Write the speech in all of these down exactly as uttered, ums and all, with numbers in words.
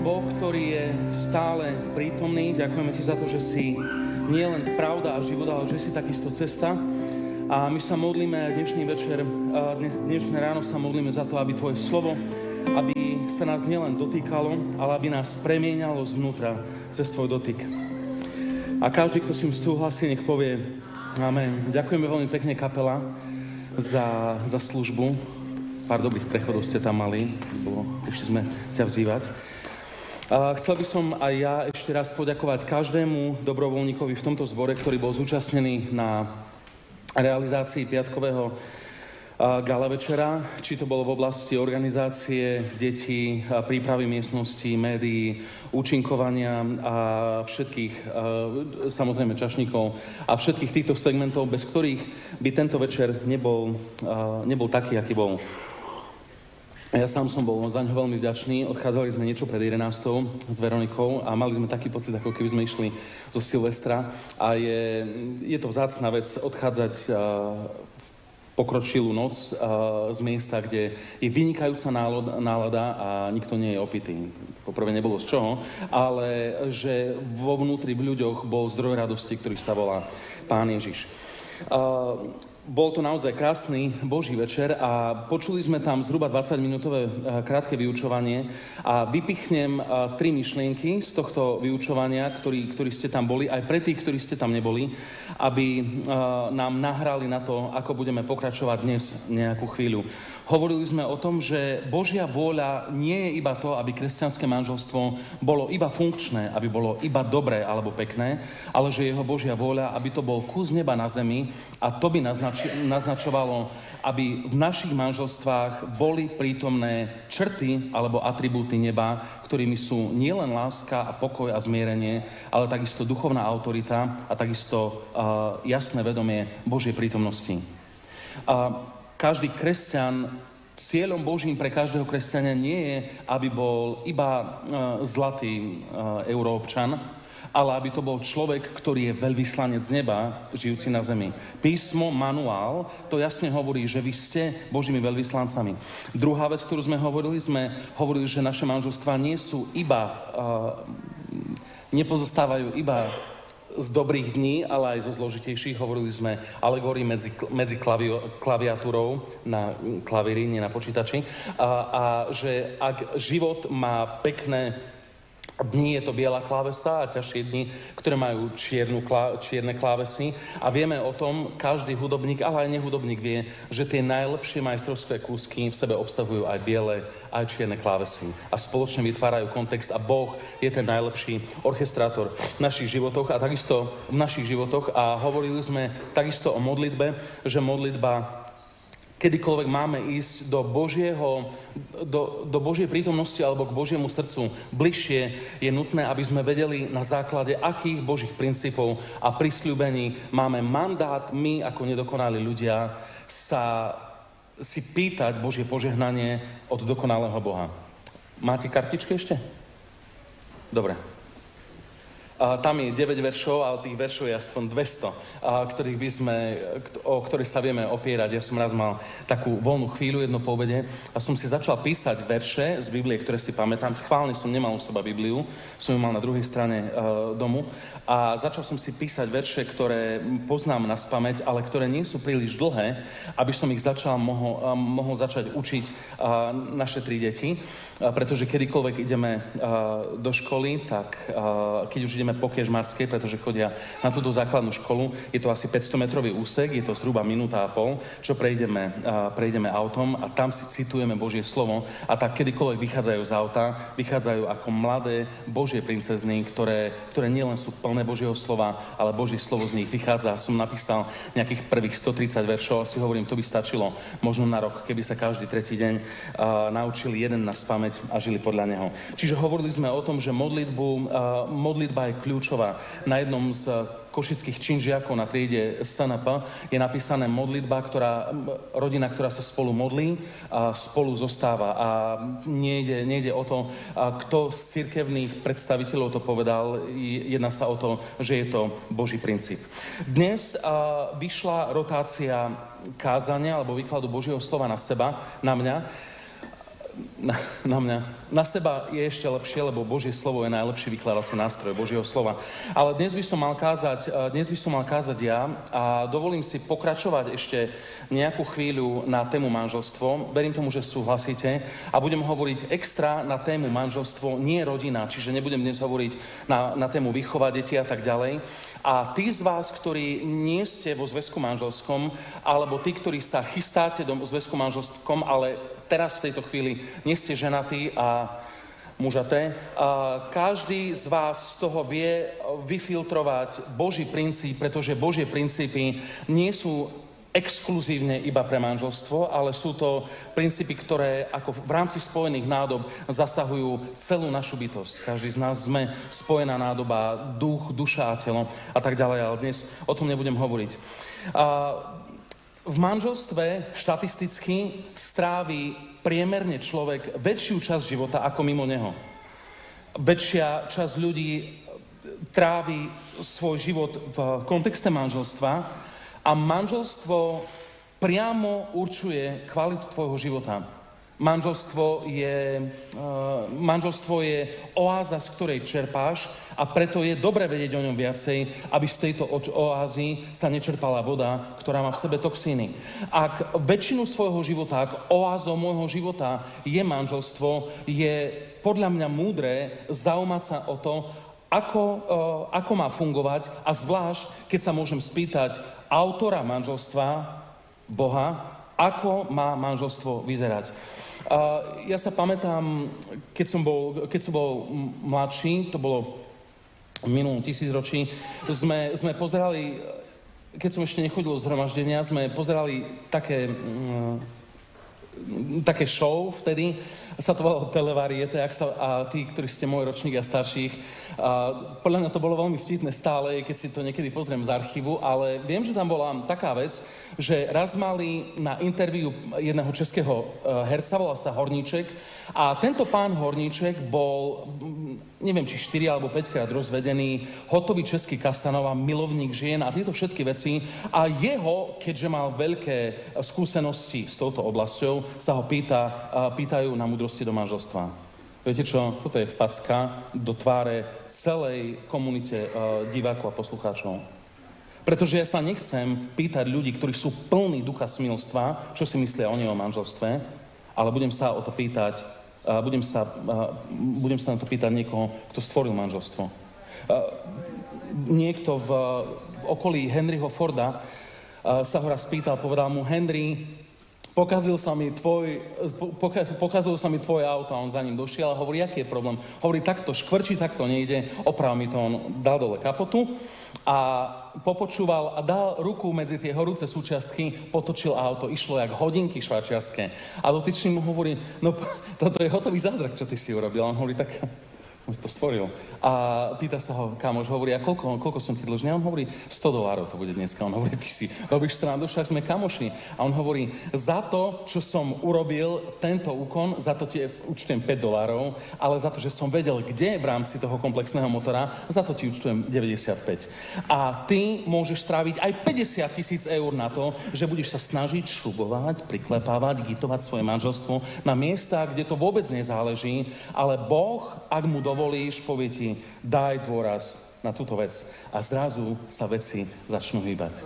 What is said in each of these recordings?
Boh, ktorý je stále prítomný. Ďakujeme Ti za to, že si nie len pravda a život, ale že si takisto cesta. A my sa modlíme dnešný večer, dnes, dnešné ráno sa modlíme za to, aby Tvoje slovo, aby sa nás nielen dotýkalo, ale aby nás premieňalo zvnútra cez Tvoj dotyk. A každý, kto s tým súhlasí, nech povie amen. Ďakujeme veľmi pekne, kapela, za, za službu. Pár dobrých prechodov ste tam mali, bolo, ešte sme ťa vzývať. A chcel by som aj ja ešte raz poďakovať každému dobrovoľníkovi v tomto zbore, ktorý bol zúčastnený na realizácii piatkového gala večera, či to bolo v oblasti organizácie detí, prípravy miestností, médií, účinkovania a všetkých, samozrejme čašníkov a všetkých týchto segmentov, bez ktorých by tento večer nebol, nebol taký, aký bol. Ja sám som bol za ňo veľmi vďačný. Odchádzali sme niečo pred jedenástou s Veronikou a mali sme taký pocit, ako keby sme išli zo Silvestra. A je, je to vzácna vec odchádzať uh, v pokročilú noc uh, z miesta, kde je vynikajúca nálada, nálada a nikto nie je opitý. Poprvé nebolo z čoho, ale že vo vnútri v ľuďoch bol zdroj radosti, ktorý sa volá Pán Ježiš. Uh, Bol to naozaj krásny Boží večer a počuli sme tam zhruba dvadsaťminútové krátke vyučovanie a vypichnem tri myšlienky z tohto vyučovania, ktorí, ktorí ste tam boli, aj pre tých, ktorí ste tam neboli, aby nám nahrali na to, ako budeme pokračovať dnes nejakú chvíľu. Hovorili sme o tom, že Božia vôľa nie je iba to, aby kresťanské manželstvo bolo iba funkčné, aby bolo iba dobré alebo pekné, ale že jeho Božia vôľa, aby to bol kus neba na zemi a to by naznačilo, naznačovalo, aby v našich manželstvách boli prítomné črty alebo atribúty neba, ktorými sú nielen láska a pokoj a zmierenie, ale takisto duchovná autorita a takisto uh, jasné vedomie Božej prítomnosti. Uh, každý kresťan, cieľom Božím pre každého kresťana nie je, aby bol iba uh, zlatý uh, euroobčan, ale aby to bol človek, ktorý je veľvyslanec z neba, žijúci na zemi. Písmo, manuál, to jasne hovorí, že vy ste Božími veľvyslancami. Druhá vec, ktorú sme hovorili, sme hovorili, že naše manželstvá nie sú iba, uh, nepozostávajú iba z dobrých dní, ale aj zo zložitejších. Hovorili sme alegórii medzi, medzi klavi, klaviatúrou na klavíri, nie na počítači. A, a že ak život má pekné dní, je to biela klávesa a ťažšie dni, ktoré majú čiernu, klá, čierne klávesy. A vieme o tom, každý hudobník, ale aj nehudobník vie, že tie najlepšie majstrovské kúsky v sebe obsahujú aj biele, aj čierne klávesy. A spoločne vytvárajú kontext a Boh je ten najlepší orchestrátor v našich životoch a takisto v našich životoch. A hovorili sme takisto o modlitbe, že modlitba kedykoľvek máme ísť do Božieho, do, do Božej prítomnosti alebo k Božiemu srdcu bližšie, je nutné, aby sme vedeli na základe akých Božích princípov a prisľúbení máme mandát my ako nedokonalí ľudia sa si pýtať Božie požehnanie od dokonalého Boha. Máte kartičky ešte? Dobre. A tam je deväť veršov, ale tých veršov je aspoň dvesto, a ktorých by sme, o ktorých sa vieme opierať. Ja som raz mal takú voľnú chvíľu, jedno po obede, a som si začal písať verše z Biblie, ktoré si pamätám. Schválne som nemal u seba Bibliu, som ju mal na druhej strane uh, domu. A začal som si písať verše, ktoré poznám naspamäť, ale ktoré nie sú príliš dlhé, aby som ich začal, mohol, uh, mohol začať učiť uh, naše tri deti. Uh, pretože kedykoľvek ideme uh, do školy, tak uh, keď už ideme po Kežmarskej, pretože chodia na túto základnú školu. Je to asi päťstometrový úsek, je to zhruba minúta a pol, čo prejdeme, uh, prejdeme autom a tam si citujeme Božie slovo a tak kedykoľvek vychádzajú z auta, vychádzajú ako mladé Božie princezny, ktoré, ktoré nielen sú plné Božieho slova, ale Božie slovo z nich vychádza. Som napísal nejakých prvých stotridsať veršov a si hovorím, to by stačilo možno na rok, keby sa každý tretí deň uh, naučili jeden na spamäť a žili podľa neho. Čiže hovorili sme o tom, že modlitbu, uh, modlitba je kľúčová. Na jednom z košických činžiakov na triede es en pé je napísané modlitba, ktorá, rodina, ktorá sa spolu modlí a spolu zostáva. A nejde, nejde o to, kto z cirkevných predstaviteľov to povedal. Jedná sa o to, že je to Boží princíp. Dnes a, vyšla rotácia kázania alebo výkladu Božieho slova na seba, na mňa. na, na mňa. Na seba je ešte lepšie, lebo Božie slovo je najlepší vykladací nástroj Božieho slova. Ale dnes by som mal kázať, dnes by som mal kázať ja a dovolím si pokračovať ešte nejakú chvíľu na tému manželstvo. Verím tomu, že súhlasíte a budem hovoriť extra na tému manželstvo, nie rodina, čiže nebudem dnes hovoriť na, na tému výchova detí a tak ďalej. A tí z vás, ktorí nie ste vo zväzku manželskom, alebo tí, ktorí sa chystáte do zväzku manželskom, ale teraz v tejto chvíli nie ste ženatí a mužaté. A každý z vás z toho vie vyfiltrovať Boží princíp, pretože Božie princípy nie sú exkluzívne iba pre manželstvo, ale sú to princípy, ktoré ako v rámci spojených nádob zasahujú celú našu bytosť. Každý z nás sme spojená nádoba, duch, duša a telo a tak ďalej, ale dnes o tom nebudem hovoriť. A v manželstve štatisticky strávi priemerne človek väčšiu časť života ako mimo neho. Väčšia časť ľudí trávi svoj život v kontexte manželstva a manželstvo priamo určuje kvalitu tvojho života. Manželstvo je, uh, manželstvo je oáza, z ktorej čerpáš a preto je dobre vedieť o ňom viacej, aby z tejto oázy sa nečerpala voda, ktorá má v sebe toxíny. Ak väčšinu svojho života, ak oázou môjho života je manželstvo, je podľa mňa múdre zaujímať sa o to, ako, uh, ako má fungovať a zvlášť, keď sa môžem spýtať autora manželstva, Boha, ako má manželstvo vyzerať. Uh, ja sa pamätám, keď som bol, keď som bol mladší, to bolo v minulom tisícročí, sme, sme pozerali, keď som ešte nechodil do zhromaždenia, sme pozerali také, um, také show vtedy, sa to volalo Televariete, ak sa, a tí, ktorí ste môj ročník a starších, a podľa mňa to bolo veľmi vtipné stále, keď si to niekedy pozriem z archívu, ale viem, že tam bola taká vec, že raz mali na interviu jedného českého herca, volal sa Horníček, a tento pán Horníček bol, neviem, či štyri alebo päť krát rozvedený, hotový český Casanova, milovník žien a tieto všetky veci. A jeho, keďže mal veľké skúsenosti s touto oblasťou, sa ho pýta, pýtajú na múdrosti do manželstva. Viete čo? Toto je facka do tváre celej komunite divákov a poslucháčov. Pretože ja sa nechcem pýtať ľudí, ktorí sú plní ducha smilstva, čo si myslia oni o manželstve, ale budem sa o to pýtať, budem sa, budem sa na to pýtať niekoho, kto stvoril manželstvo. Niekto v, v okolí Henryho Forda sa ho raz pýtal, povedal mu: Henry, Pokazil sa mi tvoj, pokazilo sa mi tvoje auto a on za ním došiel a hovorí, aký je problém. Hovorí, takto škvrčí, takto nejde, oprav mi to, on dal dole kapotu a popočúval a dal ruku medzi tie horúce súčiastky, potočil auto, išlo jak hodinky švajčiarske. A dotyčný mu hovorí, no toto je hotový zázrak, čo ty si urobil. A on hovorí, tak som si to stvoril. A pýta sa ho kamoš, hovorí, a koľko, koľko som ti dlžný? A on hovorí, sto dolárov to bude dneska. On hovorí, ty si robíš srandu, však sme kamoši. A on hovorí, za to, čo som urobil, tento úkon, za to ti účtujem päť dolárov, ale za to, že som vedel, kde v rámci toho komplexného motora, za to ti účtujem deväťdesiatpäť. A ty môžeš stráviť aj päťdesiat tisíc eur na to, že budeš sa snažiť šrubovať, priklepávať, gitovať svoje manželstvo na miesta, kde to vôbec nezáleží, ale Boh, ak mu dovolíš, povie ti, daj dôraz na túto vec. A zrazu sa veci začnú hýbať.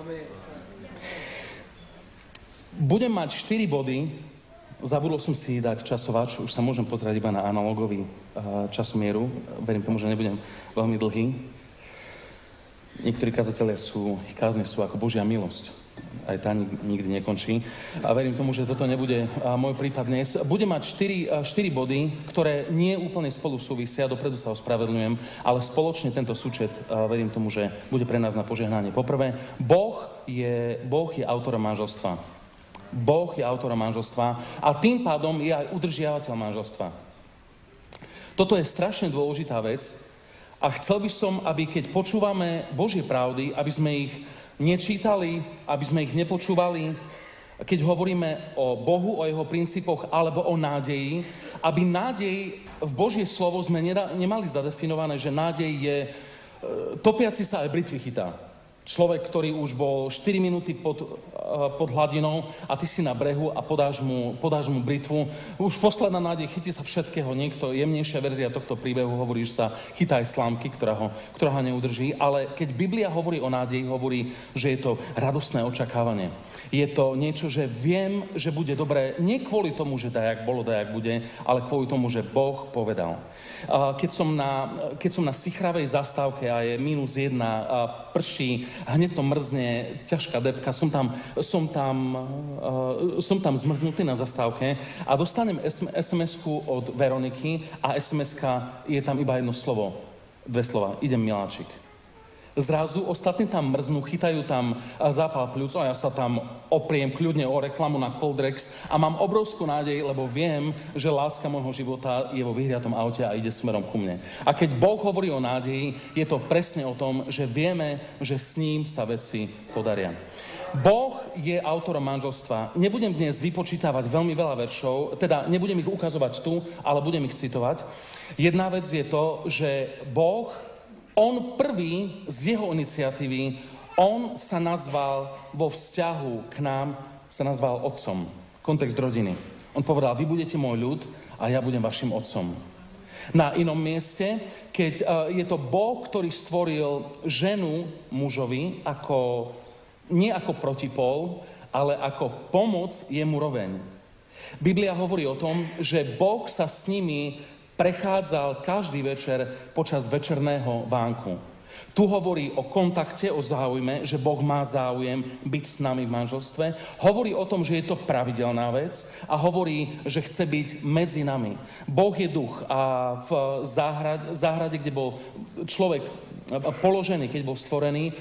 Budem mať štyri body, zabudol som si dať časovač, už sa môžem pozrieť iba na analogový uh, časomieru, verím tomu, že nebudem veľmi dlhý. Niektorí kazatelia sú, ich kázne sú ako Božia milosť. Aj tá nikdy nekončí. A verím tomu, že toto nebude môj prípad dnes. Budem mať štyri body, ktoré nie úplne spolu súvisia, dopredu sa ospravedlňujem, ale spoločne tento súčet, verím tomu, že bude pre nás na požehnanie. Poprvé, Boh je, boh je autorom manželstva. Boh je autorom manželstva a tým pádom je aj udržiavateľ manželstva. Toto je strašne dôležitá vec a chcel by som, aby keď počúvame Božie pravdy, aby sme ich nečítali, aby sme ich nepočúvali, keď hovoríme o Bohu, o jeho princípoch alebo o nádeji, aby nádej v Božie slovo sme nemali zadefinované, že nádej je e, topiaci sa aj britvy chytá. Človek, ktorý už bol štyri minúty pod, pod hladinou a ty si na brehu a podáš mu, podáš mu britvu. Už posledná nádej, chytí sa všetkého. Niekto, jemnejšia verzia tohto príbehu hovorí, že sa chytá aj slámky, ktorá ho, ktorá ho neudrží. Ale keď Biblia hovorí o nádeji, hovorí, že je to radostné očakávanie. Je to niečo, že viem, že bude dobré, nie kvôli tomu, že dajak bolo, dajak bude, ale kvôli tomu, že Boh povedal. Keď som na, keď som na sichravej zastávke a je mínus jedna, prší, hneď to mrzne, ťažká depka, som tam, som tam, uh, som tam zmrznutý na zastávke a dostanem es em esku od Veroniky a es em eska je tam iba jedno slovo, dve slova, idem miláčik. Zrazu ostatní tam mrznú, chytajú tam zápal pľúc a ja sa tam opriem kľudne o reklamu na Coldrex a mám obrovskú nádej, lebo viem, že láska môjho života je vo vyhriatom aute a ide smerom ku mne. A keď Boh hovorí o nádeji, je to presne o tom, že vieme, že s ním sa veci podaria. Boh je autorom manželstva. Nebudem dnes vypočítavať veľmi veľa veršov, teda nebudem ich ukazovať tu, ale budem ich citovať. Jedna vec je to, že Boh, on prvý z jeho iniciatívy, on sa nazval vo vzťahu k nám, sa nazval otcom. Kontext rodiny. On povedal, vy budete môj ľud a ja budem vašim otcom. Na inom mieste, keď uh, je to Boh, ktorý stvoril ženu mužovi ako, nie ako protipol, ale ako pomoc jemu roveň. Biblia hovorí o tom, že Boh sa s nimi prechádzal každý večer počas večerného vánku. Tu hovorí o kontakte, o záujme, že Boh má záujem byť s nami v manželstve. Hovorí o tom, že je to pravidelná vec a hovorí, že chce byť medzi nami. Boh je duch a v záhrade, záhrade kde bol človek položený, keď bol stvorený,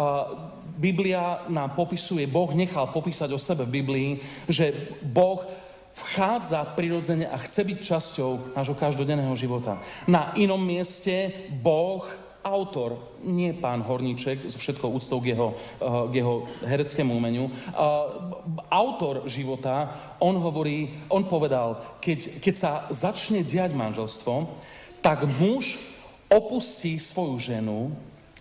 Biblia nám popisuje, Boh nechal popísať o sebe v Biblii, že Boh vchádza prirodzene a chce byť časťou nášho každodenného života. Na inom mieste Boh, autor, nie pán Horníček, so všetkou úctou k jeho, k jeho hereckému umeniu, autor života, on hovorí, on povedal, keď, keď sa začne diať manželstvo, tak muž opustí svoju ženu,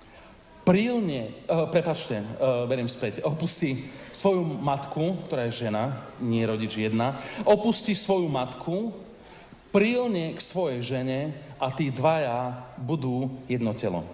prílne, uh, prepačte, uh, verím späť, opustí svoju matku, ktorá je žena, nie rodič jedna, opustí svoju matku, prílne k svojej žene a tí dvaja budú jedno telo.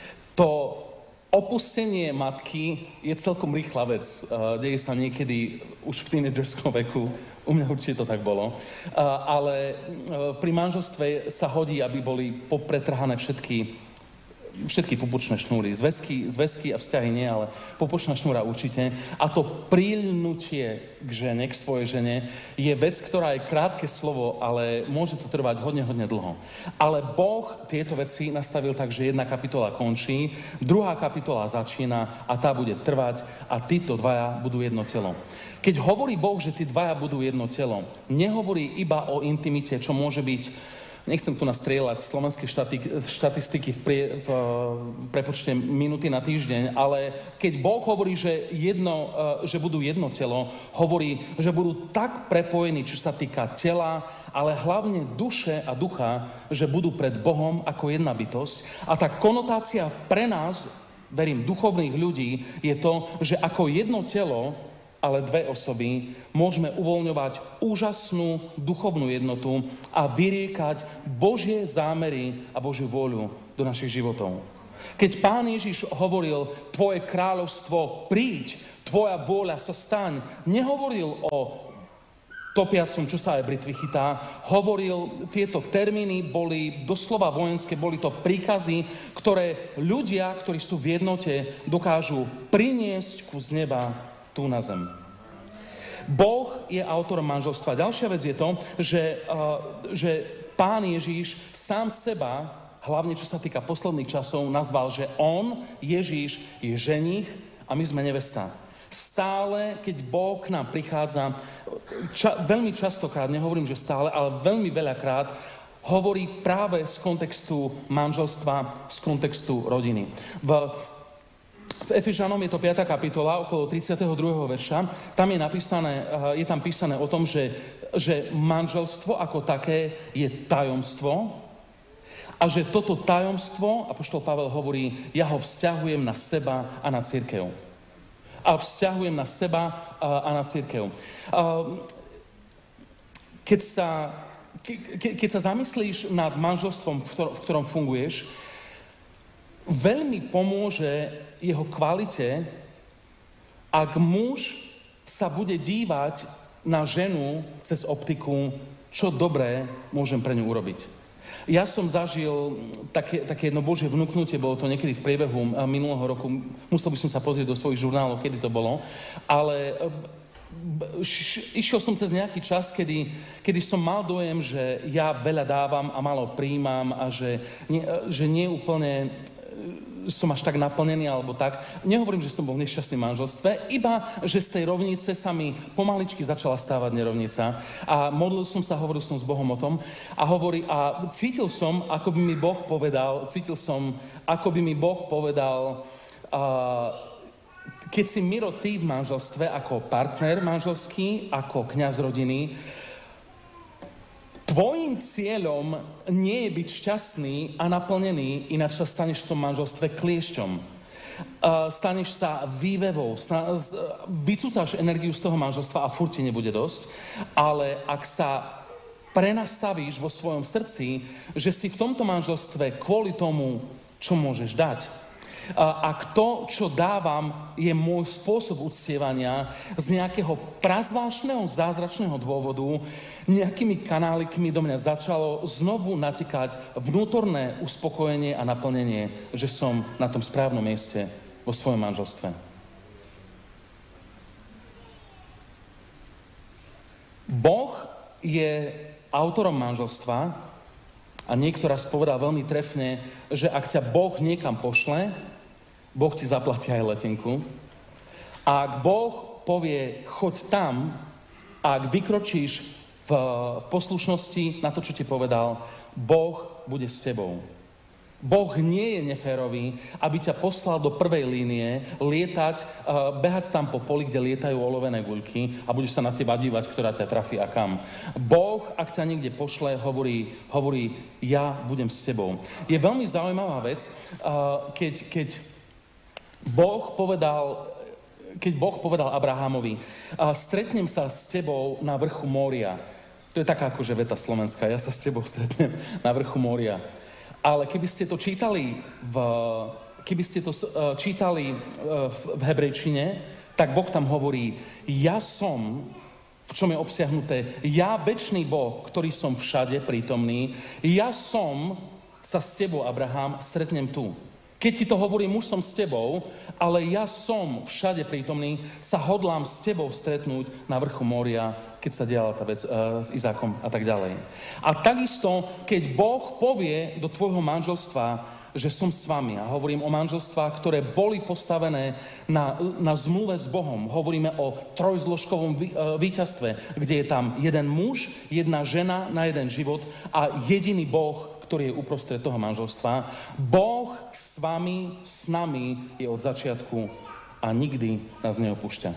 To opustenie matky je celkom rýchla vec. Uh, deje sa niekedy už v tínedžerskom veku, u mňa určite to tak bolo, uh, ale uh, pri manželstve sa hodí, aby boli popretrhané všetky všetky popučné šnúry. Zväzky, zväzky a vzťahy nie, ale popučná šnúra určite. A to príľnutie k žene, k svojej žene, je vec, ktorá je krátke slovo, ale môže to trvať hodne, hodne dlho. Ale Boh tieto veci nastavil tak, že jedna kapitola končí, druhá kapitola začína a tá bude trvať a títo dvaja budú jedno telo. Keď hovorí Boh, že tí dvaja budú jedno telo, nehovorí iba o intimite, čo môže byť, nechcem tu nastrieľať slovenské štati- štatistiky v, prie, v prepočte minúty na týždeň, ale keď Boh hovorí, že, jedno, že budú jedno telo, hovorí, že budú tak prepojení, čo sa týka tela, ale hlavne duše a ducha, že budú pred Bohom ako jedna bytosť. A tá konotácia pre nás, verím, duchovných ľudí, je to, že ako jedno telo, ale dve osoby, môžeme uvoľňovať úžasnú duchovnú jednotu a vyriekať Božie zámery a Božiu vôľu do našich životov. Keď Pán Ježiš hovoril, tvoje kráľovstvo príď, tvoja vôľa sa staň, nehovoril o topiacom, čo sa aj britvy chytá, hovoril, tieto termíny boli doslova vojenské, boli to príkazy, ktoré ľudia, ktorí sú v jednote, dokážu priniesť ku z neba tu na zem. Boh je autorom manželstva. Ďalšia vec je to, že, uh, že Pán Ježíš sám seba, hlavne čo sa týka posledných časov, nazval, že on, Ježíš, je ženích a my sme nevesta. Stále, keď Boh k nám prichádza, ča, veľmi častokrát, nehovorím, že stále, ale veľmi veľakrát, hovorí práve z kontextu manželstva, z kontextu rodiny. V V Efežanom je to piata kapitola, okolo tridsiateho druhého verša. Tam je napísané, je tam písané o tom, že, že manželstvo ako také je tajomstvo A že toto tajomstvo, apoštol Pavel hovorí, ja ho vzťahujem na seba a na cirkev. A vzťahujem na seba a na cirkev. Keď sa, ke, keď sa zamyslíš nad manželstvom, v ktorom, v ktorom funguješ, veľmi pomôže jeho kvalite, ak muž sa bude dívať na ženu cez optiku, čo dobré môžem pre ňu urobiť. Ja som zažil také, také jedno Božie vnúknutie, bolo to niekedy v priebehu minulého roku, musel by som sa pozrieť do svojich žurnálov, kedy to bolo, ale išiel som cez nejaký čas, kedy, kedy som mal dojem, že ja veľa dávam a málo príjmam a že, že nie úplne som až tak naplnený alebo tak. Nehovorím, že som bol v nešťastnom manželstve, iba, že z tej rovnice sa mi pomaličky začala stávať nerovnica. A modlil som sa, hovoril som s Bohom o tom a hovorí, a cítil som, ako by mi Boh povedal, cítil som, ako by mi Boh povedal, uh, keď si, Miro, ty v manželstve ako partner manželský, ako kňaz rodiny, tvojím cieľom nie je byť šťastný a naplnený, ináč sa staneš v tom manželstve kliešťom. Uh, staneš sa vývevou, sta- vycúcaš energiu z toho manželstva a furt ti nebude dosť, ale ak sa prenastavíš vo svojom srdci, že si v tomto manželstve kvôli tomu, čo môžeš dať, ak to, čo dávam, je môj spôsob uctievania z nejakého prazvláštneho, zázračného dôvodu, nejakými kanálikmi do mňa začalo znovu natekať vnútorné uspokojenie a naplnenie, že som na tom správnom mieste vo svojom manželstve. Boh je autorom manželstva a niekto raz povedal veľmi trefne, že ak ťa Boh niekam pošle, Boh ti zaplatí aj letenku. A ak Boh povie, choď tam, a ak vykročíš v, v poslušnosti na to, čo ti povedal, Boh bude s tebou. Boh nie je neférový, aby ťa poslal do prvej línie, lietať, uh, behať tam po poli, kde lietajú olovené guľky a budeš sa na teba dívať, ktorá ťa trafí a kam. Boh, ak ťa niekde pošle, hovorí, hovorí, ja budem s tebou. Je veľmi zaujímavá vec, uh, keď... keď Boh povedal, keď Boh povedal Abrahamovi, stretnem sa s tebou na vrchu Mória. To je taká akože veta slovenská, ja sa s tebou stretnem na vrchu Mória. Ale keby ste to čítali v, keby ste to čítali v, v hebrejčine, tak Boh tam hovorí, ja som, v čom je obsiahnuté, ja večný Boh, ktorý som všade prítomný, ja som sa s tebou, Abraham, stretnem tu. Keď ti to hovorím, už som s tebou, ale ja som všade prítomný, sa hodlám s tebou stretnúť na vrchu Mória, keď sa diala tá vec uh, s Izákom a tak ďalej. A takisto, keď Boh povie do tvojho manželstva, že som s vami, a hovorím o manželstvách, ktoré boli postavené na, na zmluve s Bohom. Hovoríme o trojzložkovom vý, uh, víťazstve, kde je tam jeden muž, jedna žena na jeden život a jediný Boh, ktorý je uprostred toho manželstva. Boh s vami, s nami je od začiatku a nikdy nás neopúšťa.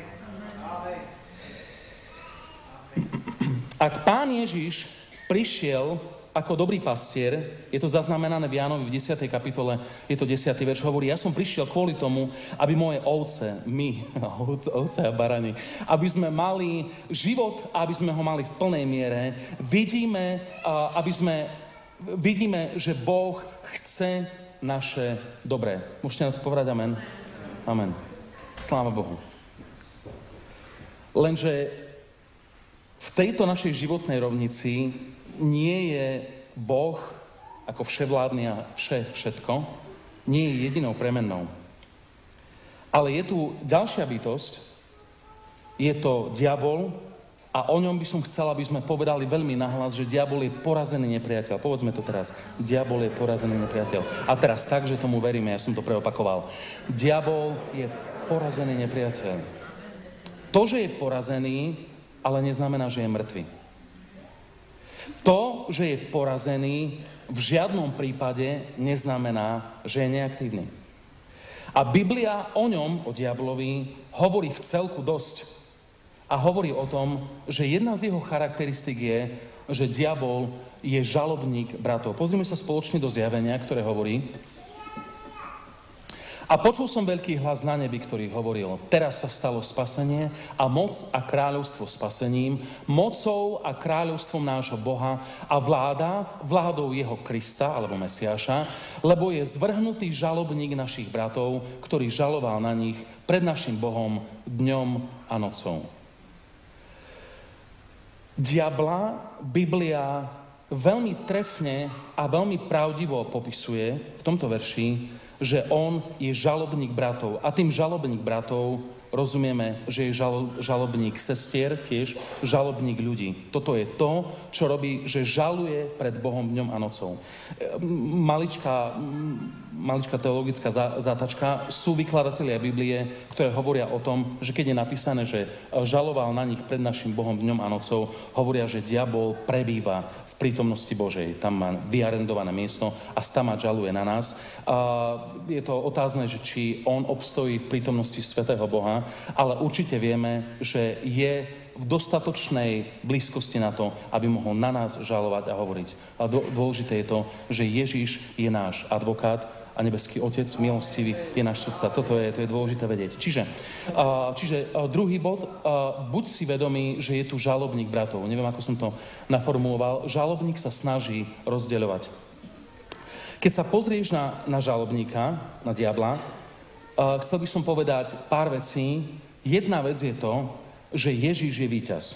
Ak Pán Ježiš prišiel ako dobrý pastier, je to zaznamenané v Jánovi v desiatej kapitole, je to desiaty verš, hovorí, ja som prišiel kvôli tomu, aby moje ovce, my, ovce a barani, aby sme mali život, aby sme ho mali v plnej miere. Vidíme, aby sme Vidíme, že Boh chce naše dobré. Môžete na to povedať amen? Amen. Sláva Bohu. Lenže v tejto našej životnej rovnici nie je Boh ako vševládny a vše, všetko, nie je jedinou premennou. Ale je tu ďalšia bytosť, je to diabol, a o ňom by som chcel, aby sme povedali veľmi nahlas, že diabol je porazený nepriateľ. Povedzme to teraz. Diabol je porazený nepriateľ. A teraz tak, že tomu veríme, ja som to preopakoval. Diabol je porazený nepriateľ. To, že je porazený, ale neznamená, že je mŕtvy. To, že je porazený, v žiadnom prípade neznamená, že je neaktívny. A Biblia o ňom, o diablovi, hovorí v celku dosť. A hovorí o tom, že jedna z jeho charakteristík je, že diabol je žalobník bratov. Pozrime sa spoločne do Zjavenia, ktoré hovorí: a počul som veľký hlas na nebi, ktorý hovoril: teraz sa stalo spasenie a moc a kráľovstvo spasením, mocou a kráľovstvom nášho Boha a vláda, vládou jeho Krista, alebo Mesiáša, lebo je zvrhnutý žalobník našich bratov, ktorý žaloval na nich pred našim Bohom dňom a nocou. Diabla Biblia veľmi trefne a veľmi pravdivo popisuje v tomto verši, že on je žalobník bratov. A tým žalobník bratov rozumieme, že je žalo, žalobník sestier, tiež žalobník ľudí. Toto je to, čo robí, že žaluje pred Bohom dňom a nocou. Maličká, maličká teologická zátačka. Sú vykladatelia Biblie, ktoré hovoria o tom, že keď je napísané, že žaloval na nich pred našim Bohom dňom a nocou, hovoria, že diabol prebýva v prítomnosti Božej. Tam má vyarendované miesto a tam žaluje na nás. A je to otázne, že či on obstojí v prítomnosti svätého Boha, ale určite vieme, že je v dostatočnej blízkosti na to, aby mohol na nás žalovať a hovoriť. A dôležité je to, že Ježiš je náš advokát a nebeský Otec, milostivý, je náš sudca. Toto je, to je dôležité vedieť. Čiže, uh, čiže uh, druhý bod, uh, buď si vedomý, že je tu žalobník bratov. Neviem, ako som to naformuloval. Žalobník sa snaží rozdeľovať. Keď sa pozrieš na, na žalobníka, na diabla, uh, chcel by som povedať pár vecí. Jedna vec je to, že Ježiš je víťaz.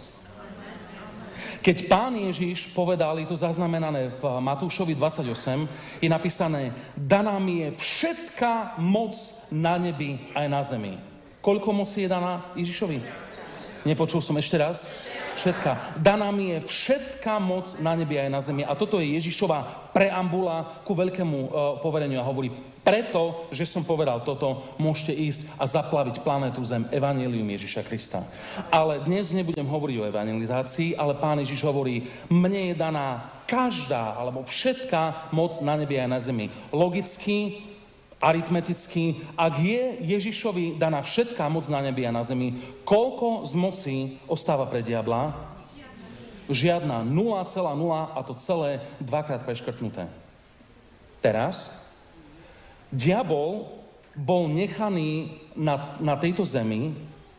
Keď Pán Ježiš povedal, je to zaznamenané v Matúšovi dvadsaťosem, je napísané: daná mi je všetká moc na nebi aj na zemi. Koľko moci je daná Ježišovi? Nepočul som ešte raz. Všetká. Daná mi je všetká moc na nebi aj na zemi. A toto je Ježišova preambula ku veľkému uh, povereniu a hovorí: preto, že som povedal toto, môžete ísť a zaplaviť planétu Zem evanjelium Ježiša Krista. Ale dnes nebudem hovoriť o evangelizácii, ale Pán Ježiš hovorí: mne je daná každá, alebo všetká moc na nebi aj na zemi. Logicky, aritmeticky, ak je Ježišovi daná všetká moc na nebi a na zemi, koľko z moci ostáva pre diabla? Žiadna. nula celá nula a to celé dvakrát preškrtnuté. Teraz diabol bol nechaný na, na tejto zemi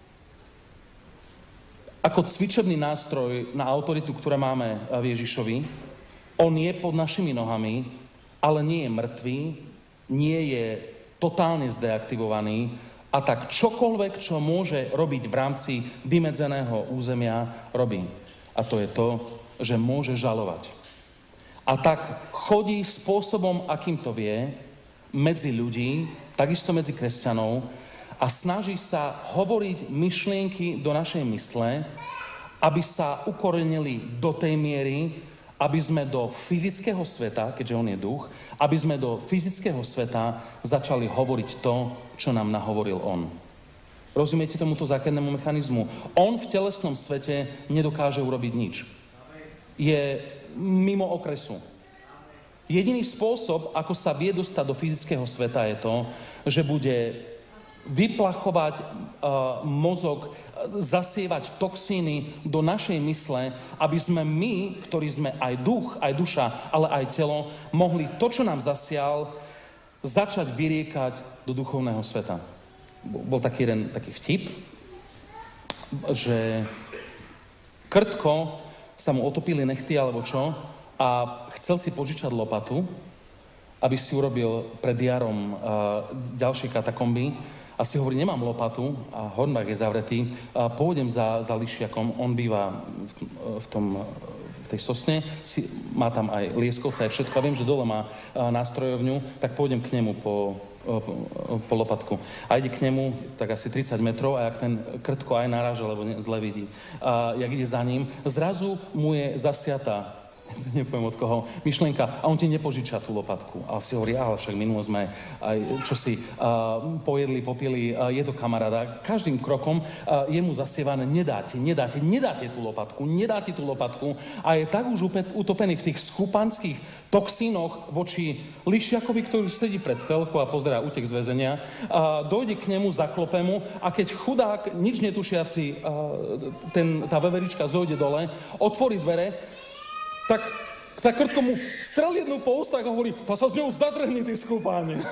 ako cvičebný nástroj na autoritu, ktorú máme v Ježišovi. On je pod našimi nohami, ale nie je mŕtvý, nie je totálne zdeaktivovaný a tak čokoľvek, čo môže robiť v rámci vymedzeného územia, robí. A to je to, že môže žalovať. A tak chodí spôsobom, akým to vie, medzi ľudí, takisto medzi kresťanov a snaží sa hovoriť myšlienky do našej mysle, aby sa ukorenili do tej miery, aby sme do fyzického sveta, keďže on je duch, aby sme do fyzického sveta začali hovoriť to, čo nám nahovoril on. Rozumiete tomuto základnému mechanizmu? On v telesnom svete nedokáže urobiť nič. Je mimo okresu. Jediný spôsob, ako sa vie dostať do fyzického sveta, je to, že bude vyplachovať uh, mozog, zasievať toxíny do našej mysle, aby sme my, ktorí sme aj duch, aj duša, ale aj telo, mohli to, čo nám zasial, začať vyriekať do duchovného sveta. Bol taký jeden taký vtip, že krtko sa mu otopili nechty alebo čo, a chcel si požičať lopatu, aby si urobil pred jarom uh, ďalšie katakomby. A si hovorí: nemám lopatu a Hornbach je zavretý, a pôjdem za, za lišiakom, on býva v, v, tom, v tej sosne, si, má tam aj lieskovca, aj všetko. A viem, že dole má uh, nástrojovňu, tak pôjdem k nemu po, uh, po, po lopatku. A ide k nemu tak asi tridsať metrov a jak ten krtko aj naráža, lebo ne, zle vidí. A jak ide za ním, zrazu mu je zasiatá, nepoviem od koho, myšlienka, a on ti nepožiča tú lopatku. A si hovorí: ale však minulo sme aj čosi uh, pojedli, popili, uh, je to kamaráda. Každým krokom uh, je mu zasievané: nedáte, nedáte, nedáte tú lopatku, nedáte tú lopatku. A je tak už utopený v tých skúpanských toxínoch voči lišiakovi, ktorý sedí pred telkou a pozerá útek z väzenia. Uh, dojde k nemu, zaklope mu a keď chudák, nič netušiaci, uh, ten, tá veverička zojde dole, otvorí dvere tak, tak krtko mu strel jednu po ústach a hovorí, to sa s ňou zadrhni, ty skúpáne.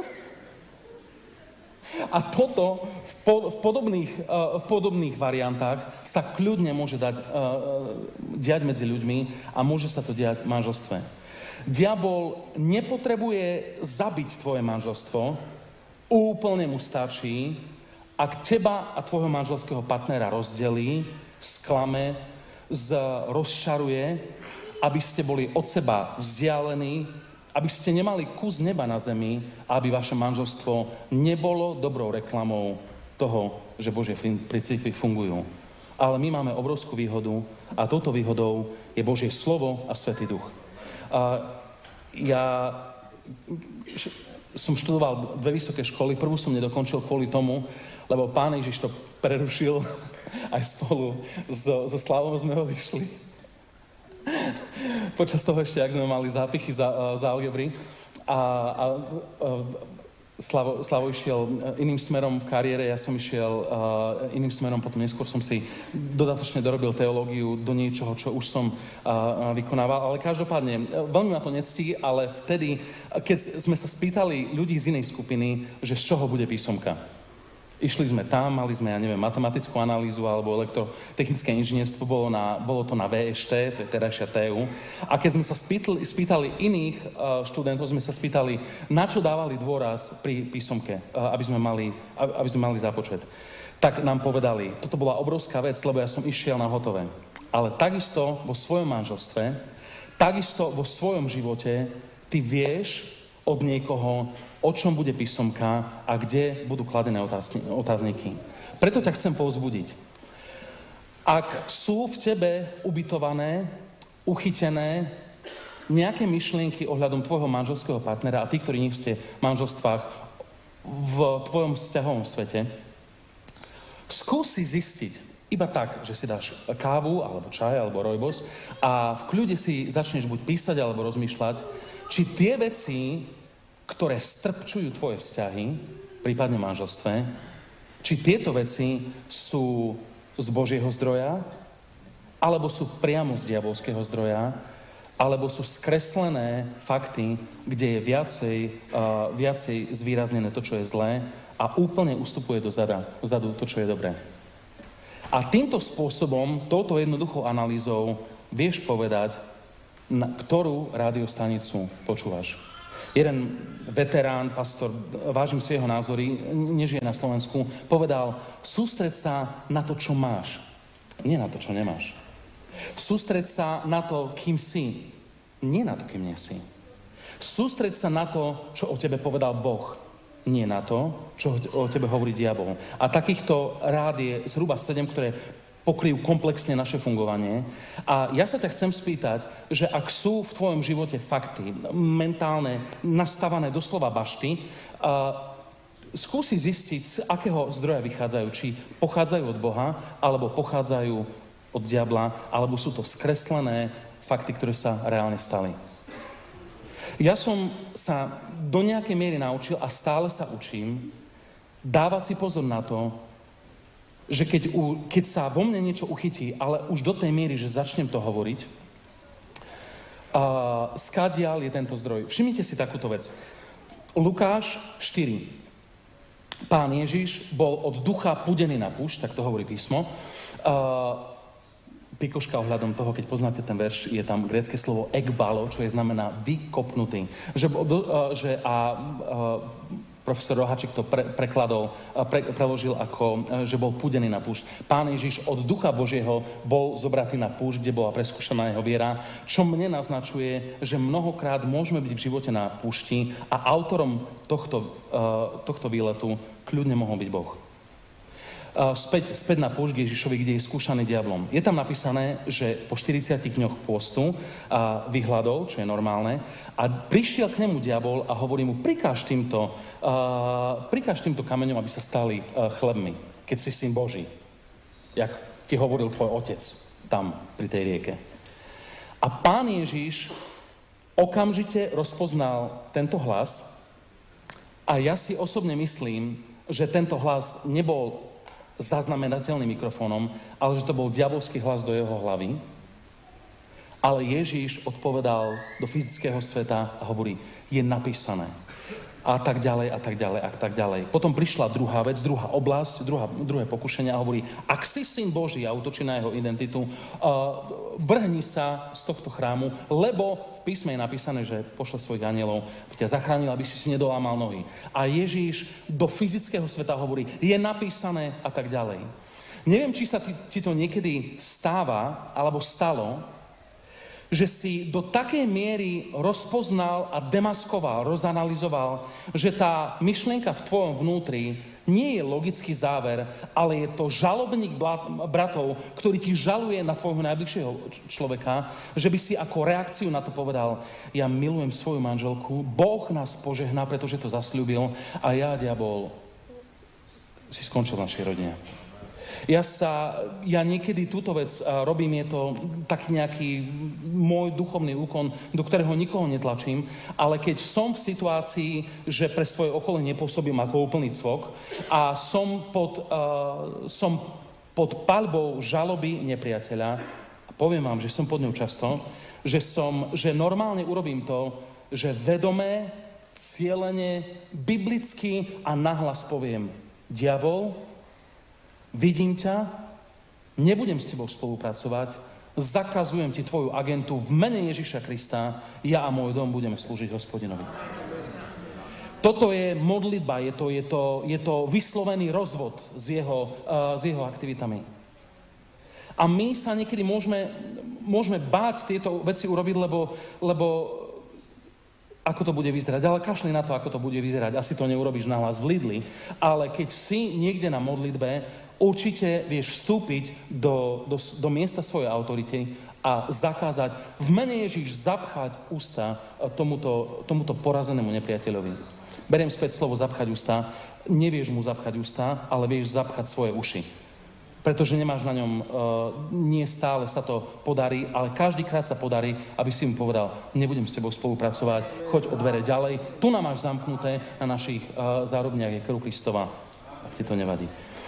A toto v, po, v, podobných, uh, v podobných variantách sa kľudne môže dať, uh, diať medzi ľuďmi a môže sa to diať v manželstve. Diabol nepotrebuje zabiť tvoje manželstvo, úplne mu stačí, ak teba a tvojho manželského partnera rozdelí, sklame, z, rozčaruje, aby ste boli od seba vzdialení, aby ste nemali kus neba na zemi a aby vaše manželstvo nebolo dobrou reklamou toho, že Božie princípy fungujú. Ale my máme obrovskú výhodu a touto výhodou je Božie slovo a Svätý Duch. A ja som študoval dve vysoké školy, prvú som nedokončil kvôli tomu, lebo Pán Ježiš to prerušil aj spolu so, so Slavom sme odišli. Počas toho ešte, ak sme mali zápichy za, za algebry a, a, a Slavo, Slavo išiel iným smerom v kariére, ja som išiel uh, iným smerom, potom neskôr som si dodatočne dorobil teológiu do niečoho, čo už som uh, vykonával, ale každopádne, veľmi ma to nectí, ale vtedy, keď sme sa spýtali ľudí z inej skupiny, že z čoho bude písomka. Išli sme tam, mali sme, ja neviem, matematickú analýzu alebo elektrotechnické inžinierstvo, bolo, na, bolo to na vé é š té, to je terajšia té ú. A keď sme sa spýtali, spýtali iných uh, študentov, sme sa spýtali, na čo dávali dôraz pri písomke, uh, aby sme mali, aby sme mali zápočet. Tak nám povedali, toto bola obrovská vec, lebo ja som išiel na hotové. Ale takisto vo svojom manželstve, takisto vo svojom živote, ty vieš od niekoho, o čom bude písomka a kde budú kladené otázniky. Preto ťa chcem povzbudiť. Ak sú v tebe ubytované, uchytené nejaké myšlienky ohľadom tvojho manželského partnera a tí, ktorí nie ste v manželstvách v tvojom vzťahovom svete, skúsi zistiť iba tak, že si dáš kávu, alebo čaj, alebo rojbos a v kľude si začneš buď písať, alebo rozmýšľať, či tie veci, ktoré strpčujú tvoje vzťahy, prípadne manželstve, či tieto veci sú z Božieho zdroja, alebo sú priamo z diabolského zdroja, alebo sú skreslené fakty, kde je viacej, uh, viacej zvýraznené to, čo je zlé a úplne ustupuje do zada, zadu to, čo je dobré. A týmto spôsobom, touto jednoduchou analýzou vieš povedať, na ktorú rádiostanicu počúvaš. Jeden veterán, pastor, vážim si jeho názory, nežije na Slovensku, povedal, sústreď sa na to, čo máš, nie na to, čo nemáš. Sústreď sa na to, kým si, nie na to, kým nie si. Sústreď sa na to, čo o tebe povedal Boh, nie na to, čo o tebe hovorí diabol. A takýchto rád je zhruba sedem, ktoré pokryjú komplexne naše fungovanie. A ja sa ťa chcem spýtať, že ak sú v tvojom živote fakty, mentálne, nastavané doslova bašty, uh, skúsi zistiť, z akého zdroja vychádzajú. Či pochádzajú od Boha, alebo pochádzajú od diabla, alebo sú to skreslené fakty, ktoré sa reálne stali. Ja som sa do nejakej miery naučil a stále sa učím dávať si pozor na to, že keď, u, keď sa vo mne niečo uchytí, ale už do tej miery, že začnem to hovoriť, uh, skadiaľ je tento zdroj. Všimnite si takúto vec. Lukáš štyri. Pán Ježiš bol od ducha pudený na púšť, tak to hovorí písmo. Uh, Pikoška ohľadom toho, keď poznáte ten verš, je tam grécke slovo ekbalo, čo je znamená vykopnutý. Že, uh, že a... Uh, profesor Rohaček to pre, prekladol, pre, preložil ako, že bol pudený na púšť. Pán Ježiš od Ducha Božieho bol zobratý na púšť, kde bola preskúšaná jeho viera, čo mne naznačuje, že mnohokrát môžeme byť v živote na púšti a autorom tohto, uh, tohto výletu kľudne mohol byť Boh. Uh, späť, späť na púšť k Ježišovi, kde je skúšaný diablom. Je tam napísané, že po štyridsiatich dňoch pôstu a uh, vyhľadol, čo je normálne, a prišiel k nemu diabol a hovorí mu, prikáž týmto, uh, prikáž týmto kameňom, aby sa stali uh, chlebmi, keď si syn Boží. Jak ti hovoril tvoj otec tam pri tej rieke. A Pán Ježiš okamžite rozpoznal tento hlas a ja si osobne myslím, že tento hlas nebol zaznamenateľným mikrofónom, ale že to bol diabolský hlas do jeho hlavy. Ale Ježíš odpovedal do fyzického sveta a hovorí, je napísané. A tak ďalej, a tak ďalej, a tak ďalej. Potom prišla druhá vec, druhá oblasť, druhá, druhé pokušenie a hovorí, ak si syn Boží a útočí na jeho identitu, uh, vrhni sa z tohto chrámu, lebo v písme je napísané, že pošle svojich anielov, aby ťa zachránil, aby si si nedolámal nohy. A Ježíš do fyzického sveta hovorí, je napísané a tak ďalej. Neviem, či sa ti, ti to niekedy stáva, alebo stalo, že si do takej miery rozpoznal a demaskoval, rozanalizoval, že tá myšlienka v tvojom vnútri nie je logický záver, ale je to žalobník bratov, ktorý ti žaluje na tvojho najbližšieho človeka, že by si ako reakciu na to povedal, ja milujem svoju manželku, Boh nás požehná, pretože to zasľúbil a ja, diabol, si skončil v našej rodine. Ja sa, ja niekedy túto vec robím, je to taký nejaký môj duchovný úkon, do ktorého nikoho netlačím, ale keď som v situácii, že pre svoje okolie nepôsobím ako úplný cvok a som pod, uh, som pod paľbou žaloby nepriateľa, a poviem vám, že som pod ňou často, že, som, že normálne urobím to, že vedomé, cielene, biblicky a nahlas poviem, diabol, vidím ťa, nebudem s tebou spolupracovať, zakazujem ti tvoju agentu v mene Ježiša Krista, ja a môj dom budeme slúžiť Hospodinovi. Toto je modlitba, je to, je to, je to vyslovený rozvod s jeho, uh, s jeho aktivitami. A my sa niekedy môžeme, môžeme báť tieto veci urobiť, lebo, lebo ako to bude vyzerať, ale kašli na to, ako to bude vyzerať. Asi to neurobíš nahlas v Lidli, ale keď si niekde na modlitbe, určite vieš vstúpiť do, do, do miesta svojej autority a zakázať v mene Ježiš zapchať ústa tomuto, tomuto porazenému nepriateľovi. Beriem späť slovo zapchať ústa. Nevieš mu zapchať ústa, ale vieš zapchať svoje uši. Pretože nemáš na ňom, uh, nie stále sa to podarí, ale každý krát sa podarí, aby si mu povedal, nebudem s tebou spolupracovať, choď o dvere ďalej, tu nám máš zamknuté na našich uh, zárobniach je krv Kristova, ak ti to nevadí.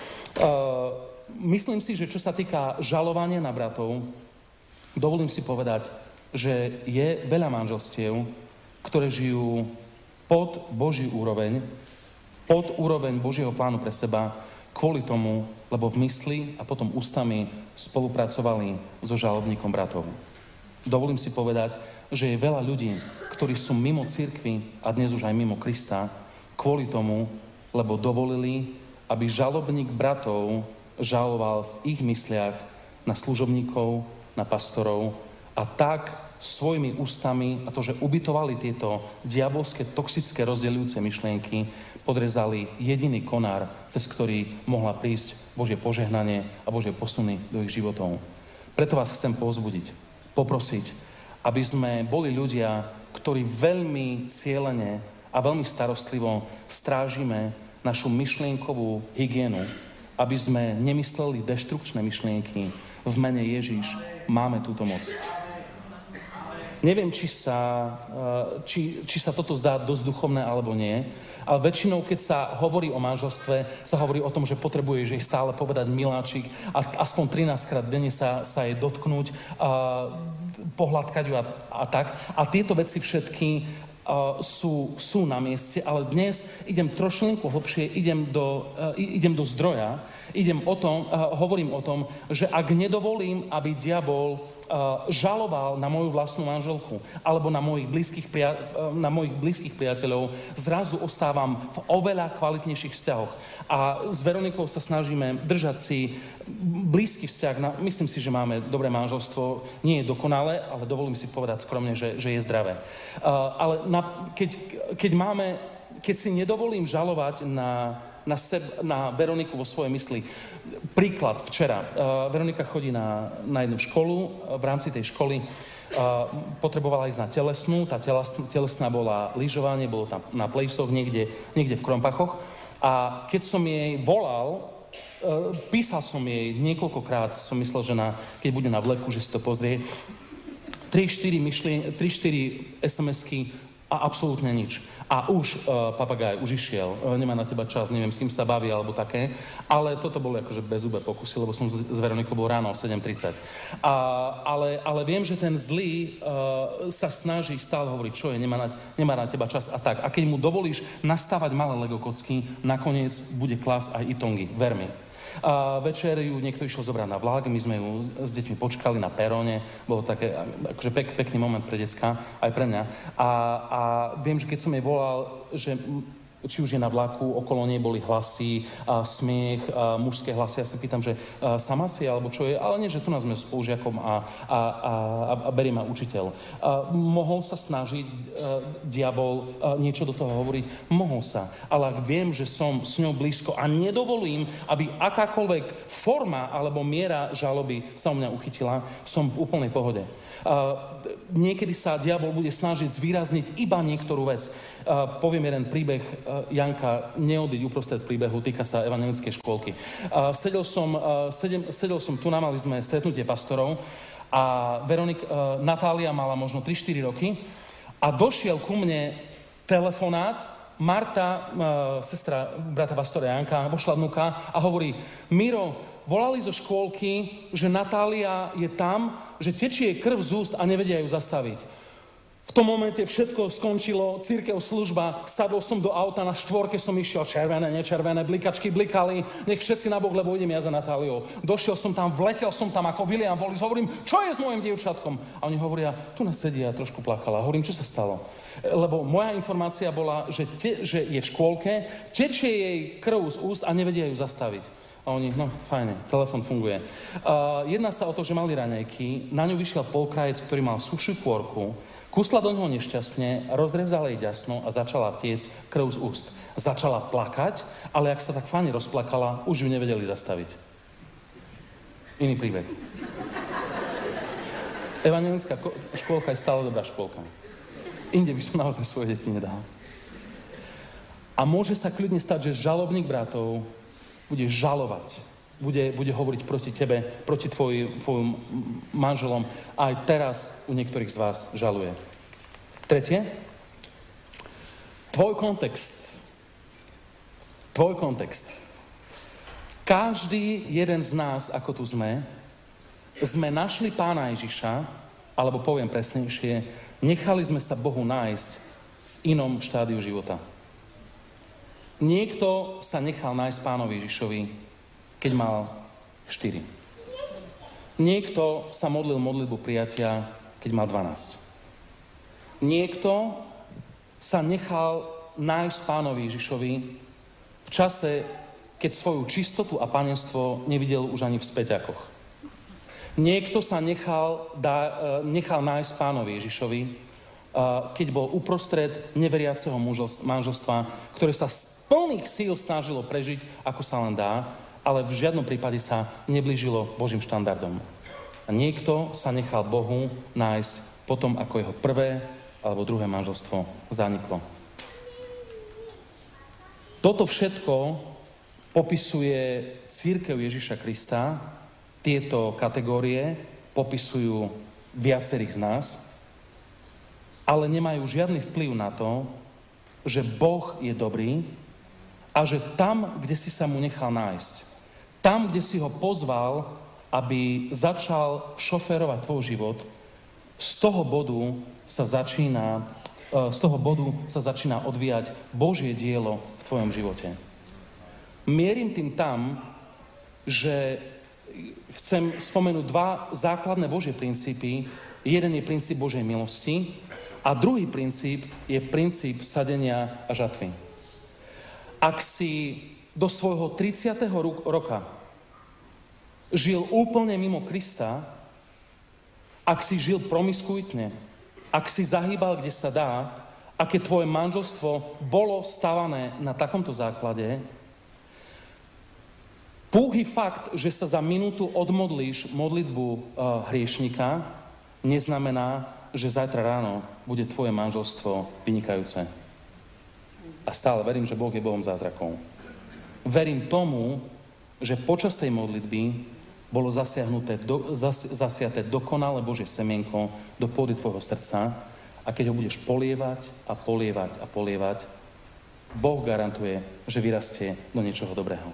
Uh, myslím si, že čo sa týka žalovania na bratov, dovolím si povedať, že je veľa manželstiev, ktoré žijú pod Boží úroveň, pod úroveň Božieho plánu pre seba, kvôli tomu, lebo v mysli a potom ústami spolupracovali so žalobníkom bratov. Dovolím si povedať, že je veľa ľudí, ktorí sú mimo cirkvi a dnes už aj mimo Krista, kvôli tomu, lebo dovolili, aby žalobník bratov žaloval v ich mysliach na služobníkov, na pastorov a tak svojimi ústami a to, že ubytovali tieto diabolské, toxické, rozdeľujúce myšlienky, podrezali jediný konár, cez ktorý mohla prísť Božie požehnanie a Božie posuny do ich životov. Preto vás chcem povzbudiť, poprosiť, aby sme boli ľudia, ktorí veľmi cielene a veľmi starostlivo strážime našu myšlienkovú hygienu, aby sme nemysleli deštrukčné myšlienky. V mene Ježiš máme túto moc. Neviem, či sa, či, či sa toto zdá dosť duchovné alebo nie, ale väčšinou, keď sa hovorí o manželstve, sa hovorí o tom, že potrebuješ jej stále povedať miláčik a aspoň trinásťkrát denne sa, sa jej dotknúť, a pohľadkať ju a, a tak. A tieto veci všetky a, sú, sú na mieste, ale dnes idem trošlinku hlbšie, idem do, a, idem do zdroja, idem o tom, a, hovorím o tom, že ak nedovolím, aby diabol Uh, žaloval na moju vlastnú manželku alebo na mojich blízkych, pria- na mojich blízkych priateľov, zrazu ostávam v oveľa kvalitnejších vzťahoch. A s Veronikou sa snažíme držať si blízky vzťah. Na, myslím si, že máme dobré manželstvo. Nie je dokonalé, ale dovolím si povedať skromne, že, že je zdravé. Uh, ale na, keď, keď máme, keď si nedovolím žalovať na Na, seb, na Veroniku vo svojej mysli. Príklad včera. Uh, Veronika chodí na, na jednu školu. V rámci tej školy uh, potrebovala ísť na telesnú. Tá telesná, telesná bola lyžovanie, bolo tam na plejsoch, niekde, niekde v Krompachoch. A keď som jej volal, uh, písal som jej niekoľkokrát, som myslel, že na, keď bude na vleku, že si to pozrie, tri štyri es em esky A absolútne nič. A už uh, papagaj, už išiel, uh, nemá na teba čas, neviem, s kým sa baví, alebo také. Ale toto boli akože bezúbe pokusy, lebo som s, s Veronikou bol ráno o sedem tridsať. A, ale, ale viem, že ten zlý uh, sa snaží stále hovoriť, čo je, nemá na, nemá na teba čas a tak. A keď mu dovolíš nastávať malé Lego kocky, nakoniec bude klásť aj itongy, ver mi. A večer ju niekto išiel zobrať na vlak, my sme ju s deťmi počkali na peróne, bolo také akože pek, pekný moment pre decka, aj pre mňa. A, a viem, že keď som jej volal, že či už je na vlaku, okolo nej boli hlasy, a smiech, a mužské hlasy. Ja sa pýtam, že a, sama si, alebo čo je, ale nie, že tu nás sme spolužiakom a, a, a, a berie ma učiteľ. A, mohol sa snažiť a, diabol a, niečo do toho hovoriť? Mohol sa. Ale ak viem, že som s ňou blízko a nedovolím, aby akákoľvek forma alebo miera žaloby sa u mňa uchytila, som v úplnej pohode. Uh, niekedy sa diabol bude snažiť zvýrazniť iba niektorú vec. Uh, poviem jeden príbeh, uh, Janka, neodíď uprostred príbehu, týka sa evanjelickej škôlky. Uh, sedel, som, uh, sedem, sedel som tu, mali sme stretnutie pastorov a Veronik, uh, Natália mala možno tri štyri roky a došiel ku mne telefonát, Marta, uh, sestra brata pastora Janka, vošla vnúka a hovorí, Miro, volali zo škôlky, že Natália je tam, že tečie krv z úst a nevedia ju zastaviť. V tom momente všetko skončilo, cirkev, služba, sadol som do auta, na štvorke som išiel, červené, nečervené, blikačky blikali, nech všetci nabok, lebo idem ja za Natáliou. Došiel som tam, vletel som tam ako William Wallace, hovorím, čo je s mojim dievčatkom? A oni hovoria, tu nás sedí a trošku plakala. Hovorím, čo sa stalo? Lebo moja informácia bola, že, te, že je v škôlke, tečie jej krv z úst a nevedia ju zastaviť. A oni, no, fajne, telefon funguje. Uh, jedná sa o to, že mali raňajky, na ňu vyšiel polkrajec, ktorý mal sušiu kôrku, kusla do ňoho nešťastne, rozrezala jej ďasno a začala tiec krv z úst. Začala plakať, ale ak sa tak fajne rozplakala, už ju nevedeli zastaviť. Iný príbeh. Evanjelická škôlka je stále dobrá škôlka. Inde by som naozaj svoje deti nedal. A môže sa kľudne stať, že žalobník bratov bude žalovať, bude, bude hovoriť proti tebe, proti tvoj, tvojim manželom a aj teraz u niektorých z vás žaluje. Tretie, tvoj kontext. Tvoj kontext. Každý jeden z nás, ako tu sme, sme našli Pána Ježiša, alebo poviem presnejšie, nechali sme sa Bohu nájsť v inom štádiu života. Niekto sa nechal nájsť Pánovi Ježišovi, keď mal štyri. Niekto sa modlil modlitbu prijatia, keď mal dvanásť. Niekto sa nechal nájsť Pánovi Ježišovi v čase, keď svoju čistotu a panenstvo nevidel už ani v späťakoch. Niekto sa nechal, dá, nechal nájsť Pánovi Ježišovi, keď bol uprostred neveriaceho manželstva, ktoré sa plných síl snažilo prežiť, ako sa len dá, ale v žiadnom prípade sa neblížilo Božím štandardom. A niekto sa nechal Bohu nájsť potom, ako jeho prvé alebo druhé manželstvo zaniklo. Toto všetko popisuje cirkev Ježiša Krista, tieto kategórie popisujú viacerých z nás, ale nemajú žiadny vplyv na to, že Boh je dobrý, a že tam, kde si sa mu nechal nájsť, tam, kde si ho pozval, aby začal šoférovať tvoj život, z toho bodu sa začína, z toho bodu sa začína odvíjať Božie dielo v tvojom živote. Mierim tým tam, že chcem spomenúť dva základné Božie princípy. Jeden je princíp Božej milosti a druhý princíp je princíp sadenia a žatvy. Ak si do svojho tridsiateho roka žil úplne mimo Krista, ak si žil promiskuitne, ak si zahýbal, kde sa dá, aké tvoje manželstvo bolo stavané na takomto základe, púhy fakt, že sa za minútu odmodlíš modlitbu uh, hriešnika, neznamená, že zajtra ráno bude tvoje manželstvo vynikajúce. A stále verím, že Boh je Bohom zázrakov. Verím tomu, že počas tej modlitby bolo zasiahnuté, do, zas, zasiaté dokonalé Božie semienko do pôdy tvojho srdca A keď ho budeš polievať a polievať a polievať, Boh garantuje, že vyrastie do niečoho dobrého.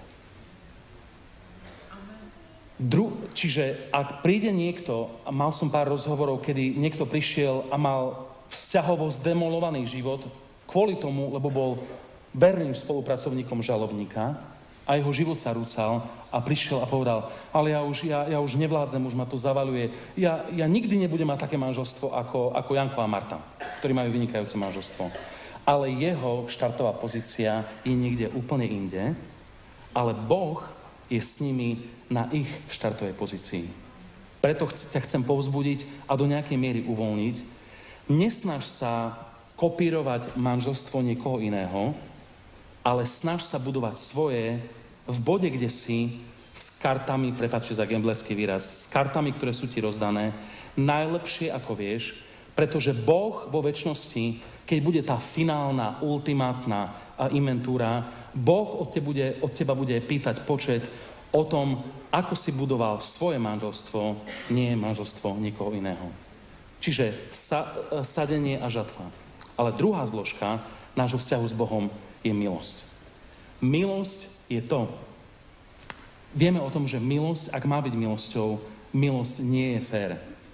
Dru- čiže ak príde niekto, a mal som pár rozhovorov, kedy niekto prišiel a mal vzťahovo zdemolovaný život kvôli tomu, lebo bol verným spolupracovníkom žalobníka a jeho život sa rúcal a prišiel a povedal, ale ja už, ja, ja už nevládzem, už ma to zavaľuje. Ja, ja nikdy nebudem mať také manželstvo ako, ako Janko a Marta, ktorí majú vynikajúce manželstvo. Ale jeho štartová pozícia je niekde úplne inde, ale Boh je s nimi na ich štartovej pozícii. Preto ťa chcem povzbudiť a do nejakej miery uvoľniť. Nesnaž sa kopírovať manželstvo niekoho iného, ale snaž sa budovať svoje v bode, kde si, s kartami, prepáčte za gamblerský výraz, s kartami, ktoré sú ti rozdané, najlepšie ako vieš, pretože Boh vo večnosti, keď bude tá finálna, ultimátna inventúra, Boh od teba bude, od teba bude pýtať počet o tom, ako si budoval svoje manželstvo, nie manželstvo nikoho iného. Čiže sa, sadenie a žatva. Ale druhá zložka nášho vzťahu s Bohom je milosť. Milosť je to. Vieme o tom, že milosť, ak má byť milosťou, milosť nie je fér.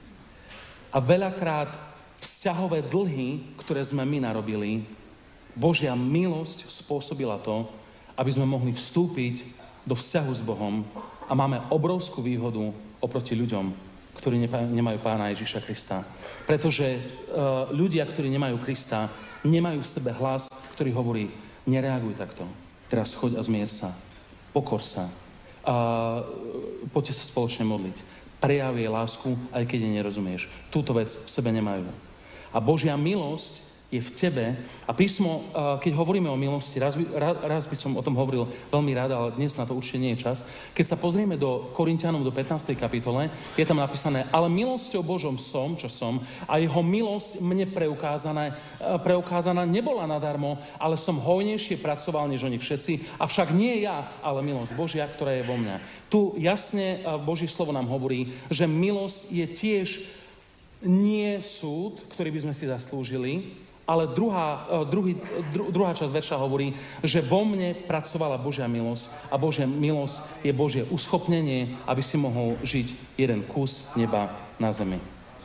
A veľakrát vzťahové dlhy, ktoré sme my narobili, Božia milosť spôsobila to, aby sme mohli vstúpiť do vzťahu s Bohom a máme obrovskú výhodu oproti ľuďom, ktorí nemajú Pána Ježiša Krista. Pretože uh, ľudia, ktorí nemajú Krista, nemajú v sebe hlas, ktorý hovorí, nereaguj takto. Teraz choď a zmier sa. Pokor sa. Uh, poďte sa spoločne modliť. Prejav jej lásku, aj keď jej nerozumieš. Túto vec v sebe nemajú. A Božia milosť je v tebe. A písmo, keď hovoríme o milosti, raz by, raz by som o tom hovoril veľmi rád, ale dnes na to určite nie je čas. Keď sa pozrieme do Korinťanom, do pätnástej kapitole, je tam napísané, ale milosťou Božom som, čo som, a jeho milosť mne preukázaná, preukázaná nebola nadarmo, ale som hojnejšie pracoval, než oni všetci, avšak nie ja, ale milosť Božia, ktorá je vo mňa. Tu jasne Božie slovo nám hovorí, že milosť je tiež nie súd, ktorý by sme si zaslúžili, ale druhá, druhý, dru, druhá časť verša hovorí, že vo mne pracovala Božia milosť a Božia milosť je Božie uschopnenie, aby si mohol žiť jeden kus neba na zemi.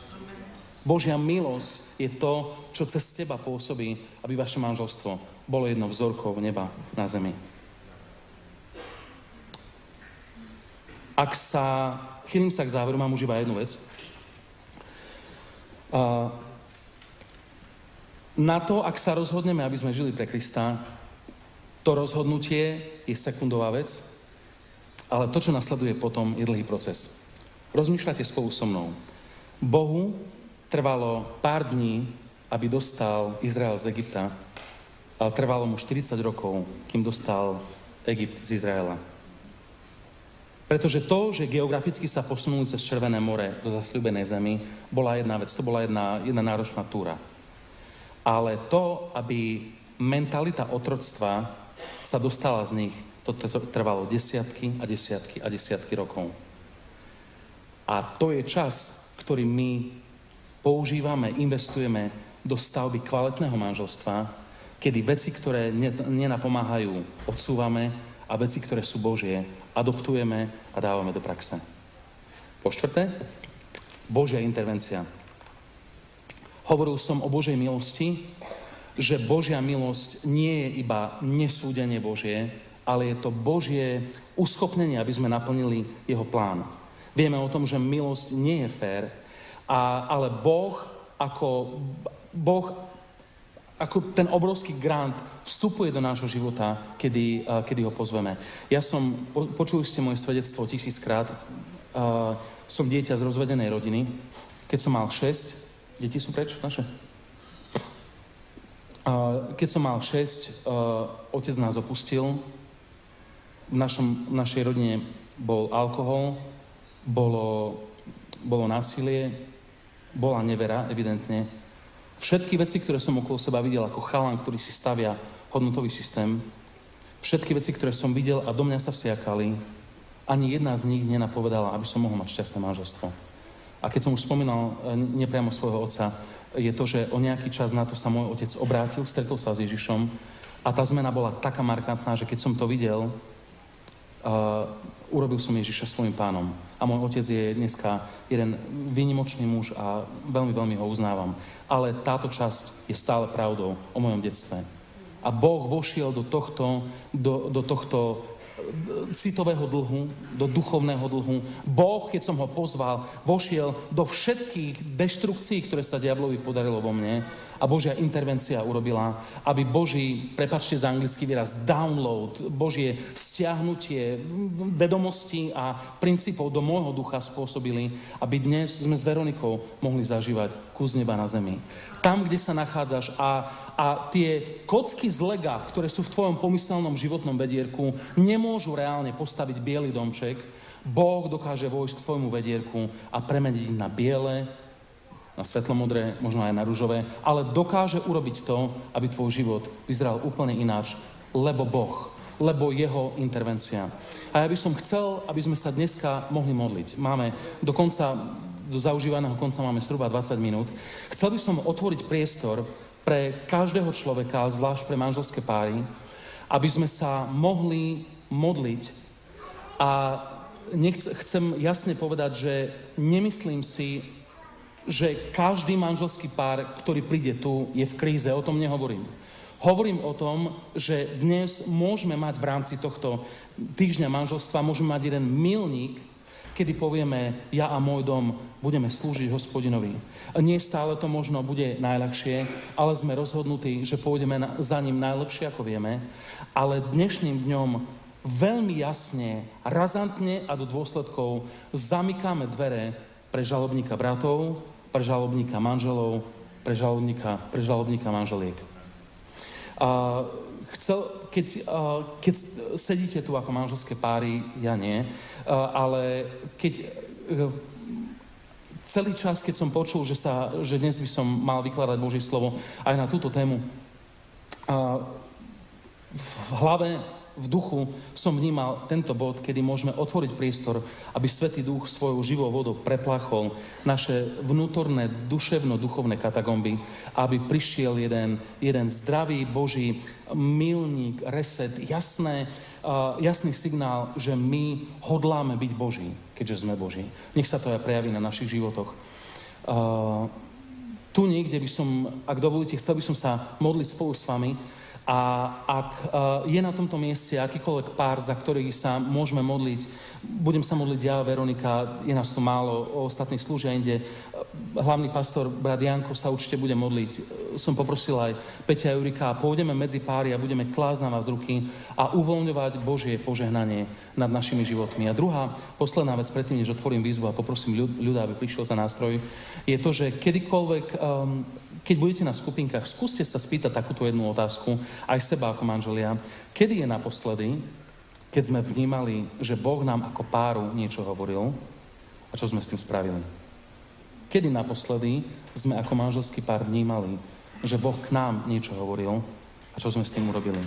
Božia milosť je to, čo cez teba pôsobí, aby vaše manželstvo bolo jedno vzorkou neba na zemi. Ak sa, chýlim sa k záveru, mám už iba jednu vec. Uh, Na to, ak sa rozhodneme, aby sme žili pre Krista, to rozhodnutie je sekundová vec, ale to, čo nasleduje potom, je dlhý proces. Rozmýšľate spolu so mnou. Bohu trvalo pár dní, aby dostal Izrael z Egypta, ale trvalo mu štyridsať rokov, kým dostal Egypt z Izraela. Pretože to, že geograficky sa posunuli cez Červené more do zasľúbenej zemi, bola jedna vec, to bola jedna, jedna náročná túra. Ale to, aby mentalita otroctva sa dostala z nich, to trvalo desiatky a desiatky a desiatky rokov. A to je čas, ktorý my používame, investujeme do stavby kvalitného manželstva, kedy veci, ktoré nenapomáhajú, odsúvame a veci, ktoré sú Božie, adoptujeme a dávame do praxe. Po štvrté, Božia intervencia. Hovoril som o Božej milosti, že Božia milosť nie je iba nesúdenie Božie, ale je to Božie uschopnenie, aby sme naplnili jeho plán. Vieme o tom, že milosť nie je fér, a, ale Boh ako, boh ako ten obrovský grant vstupuje do nášho života, kedy, uh, kedy ho pozveme. Ja som, po, počuli ste moje svedectvo tisíckrát, uh, som dieťa z rozvedenej rodiny. Keď som mal šesť, deti sú preč naše? Uh, keď som mal šesť, uh, otec nás opustil. V, našom, v našej rodine bol alkohol, bolo, bolo násilie, bola nevera, evidentne. Všetky veci, ktoré som okolo seba videl ako chalan, ktorý si stavia hodnotový systém, všetky veci, ktoré som videl a do mňa sa vsiakali, ani jedna z nich nenapovedala, aby som mohol mať šťastné manželstvo. A keď som už spomínal nepriamo svojho otca, je to, že o nejaký čas na to sa môj otec obrátil, stretol sa s Ježišom a tá zmena bola taká markantná, že keď som to videl, uh, urobil som Ježiša svojim pánom. A môj otec je dneska jeden výnimočný muž a veľmi, veľmi ho uznávam. Ale táto časť je stále pravdou o mojom detstve. A Boh vošiel do tohto, do, do tohto citového dlhu, do duchovného dlhu. Boh, keď som ho pozval, vošiel do všetkých deštrukcií, ktoré sa diablovi podarilo vo mne a Božia intervencia urobila, aby Boží, prepáčte za anglický výraz, download, Božie stiahnutie vedomostí a princípov do môjho ducha spôsobili, aby dnes sme s Veronikou mohli zažívať kus neba na zemi. Tam, kde sa nachádzaš a, a tie kocky z lega, ktoré sú v tvojom pomyselnom životnom vedierku, nemôžu reálne postaviť biely domček. Boh dokáže vojsť k tvojmu vedierku a premeniť na biele, na svetlomodré, možno aj na ružové, ale dokáže urobiť to, aby tvoj život vyzeral úplne ináč, lebo Boh, lebo jeho intervencia. A ja by som chcel, aby sme sa dneska mohli modliť. Máme do konca do zaužívaného konca máme zhruba dvadsať minút. Chcel by som otvoriť priestor pre každého človeka, zvlášť pre manželské páry, aby sme sa mohli modliť. A nechce, chcem jasne povedať, že nemyslím si, že každý manželský pár, ktorý príde tu, je v kríze. O tom nehovorím. Hovorím o tom, že dnes môžeme mať v rámci tohto týždňa manželstva, môžeme mať jeden milník, kedy povieme, ja a môj dom budeme slúžiť Hospodinovi. Nie stále to možno bude najľahšie, ale sme rozhodnutí, že pôjdeme na, za ním najlepšie, ako vieme. Ale dnešným dňom veľmi jasne, razantne a do dôsledkov zamykáme dvere pre žalobníka bratov, pre žalobníka manželov, pre žalobníka, pre žalobníka manželiek. A chcel, keď, keď sedíte tu ako manželské páry, ja nie, ale keď celý čas, keď som počul, že, sa, že dnes by som mal vykladať Božie slovo aj na túto tému, v hlave, v duchu som vnímal tento bod, kedy môžeme otvoriť priestor, aby Svätý Duch svojou živou vodou preplachol naše vnútorné, duševno-duchovné katagomby, aby prišiel jeden, jeden zdravý Boží milník, reset, jasné, uh, jasný signál, že my hodláme byť Boží, keďže sme Boží. Nech sa to aj prejaví na našich životoch. Uh, tu niekde by som, ak dovolíte, chcel by som sa modliť spolu s vami. A ak uh, je na tomto mieste akýkoľvek pár, za ktorých sa môžeme modliť, budem sa modliť ja, Veronika, je nás tu málo, ostatní slúžia inde. Hlavný pastor, brat Janko, sa určite bude modliť. Som poprosil aj Peťa a Jurika a pôjdeme medzi páry a budeme klásť na vás ruky a uvoľňovať Božie požehnanie nad našimi životmi. A druhá, posledná vec, predtým, než otvorím výzvu a poprosím ľud, ľuda, aby prišiel za nástroj, je to, že kedykoľvek... Um, Keď budete na skupinkách, skúste sa spýtať takúto jednu otázku, aj seba ako manželia. Kedy je naposledy, keď sme vnímali, že Boh nám ako páru niečo hovoril a čo sme s tým spravili? Kedy naposledy sme ako manželský pár vnímali, že Boh k nám niečo hovoril a čo sme s tým urobili?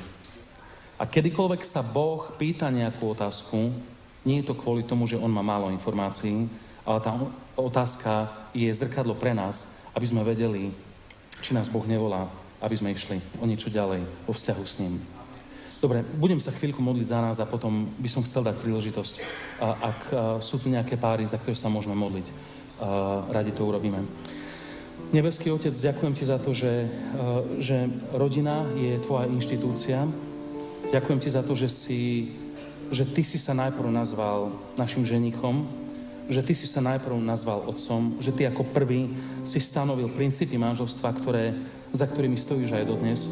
A kedykoľvek sa Boh pýta nejakú otázku, nie je to kvôli tomu, že on má málo informácií, ale tá otázka je zrkadlo pre nás, aby sme vedeli, či nás Boh nevolá, aby sme išli o niečo ďalej, o vzťahu s ním. Dobre, budem sa chvíľku modliť za nás a potom by som chcel dať príležitosť, ak sú tu nejaké páry, za ktoré sa môžeme modliť. Radi to urobíme. Nebeský Otec, ďakujem Ti za to, že, že rodina je Tvoja inštitúcia. Ďakujem Ti za to, že, si, že Ty si sa najprv nazval našim ženichom, že Ty si sa najprv nazval otcom, že Ty ako prvý si stanovil princípy manželstva, ktoré, za ktorými stojíš aj dodnes.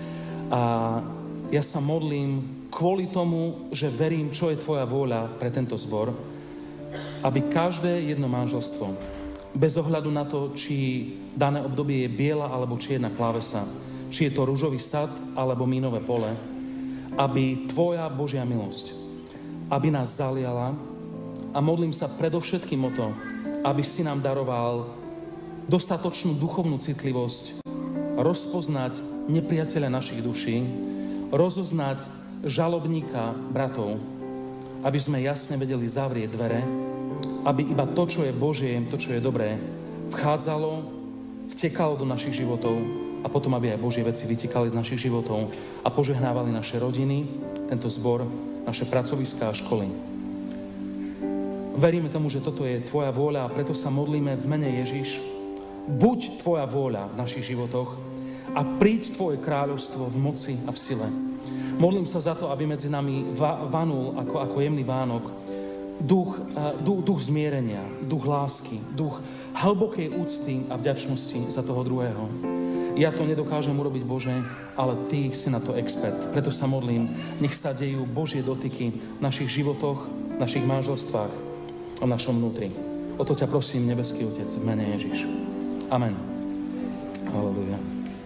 A ja sa modlím kvôli tomu, že verím, čo je Tvoja vôľa pre tento zbor, aby každé jedno manželstvo, bez ohľadu na to, či dané obdobie je biela alebo čierna klávesa, či je to ružový sad alebo mínové pole, aby Tvoja Božia milosť, aby nás zaliala. A modlím sa predovšetkým o to, aby si nám daroval dostatočnú duchovnú citlivosť, rozpoznať nepriateľa našich duší, rozoznať žalobníka bratov, aby sme jasne vedeli zavrieť dvere, aby iba to, čo je Božie, to, čo je dobré, vchádzalo v vtekalo do našich životov a potom, aby aj Božie veci vytekali z našich životov a požehnávali naše rodiny, tento zbor, naše pracoviská a školy. Veríme tomu, že toto je Tvoja vôľa a preto sa modlíme v mene Ježiš. Buď Tvoja vôľa v našich životoch a príď Tvoje kráľovstvo v moci a v sile. Modlím sa za to, aby medzi nami va- vanul ako, ako jemný Vánok duch, uh, duch, duch zmierenia, duch lásky, duch hlbokej úcty a vďačnosti za toho druhého. Ja to nedokážem urobiť, Bože, ale Ty si na to expert. Preto sa modlím, nech sa dejú Božie dotyky v našich životoch, v našich manželstvách a v našom vnútri. O to ťa prosím, nebeský Otec, v mene Ježiš. Amen. Halelujá.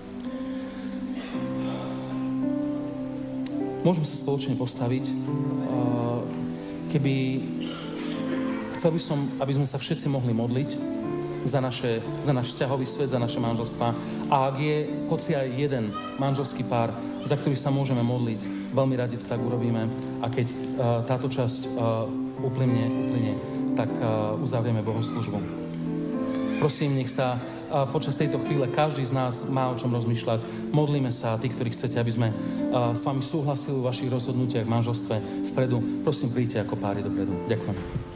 Môžeme sa spoločne postaviť. Keby... Chcel by som, aby sme sa všetci mohli modliť za, naše, za náš vzťahový svet, za naše manželstvá. A ak je hoci aj jeden manželský pár, za ktorý sa môžeme modliť, veľmi radi to tak urobíme. A keď uh, táto časť uh, uplynie, uplynie, tak uh, uzavrieme bohoslúžbu. Prosím, nech sa uh, počas tejto chvíle každý z nás má o čom rozmýšľať. Modlíme sa, tí, ktorí chcete, aby sme uh, s vami súhlasili v vašich rozhodnutiach v manželstve vpredu. Prosím, príďte ako páry dopredu. Ďakujem.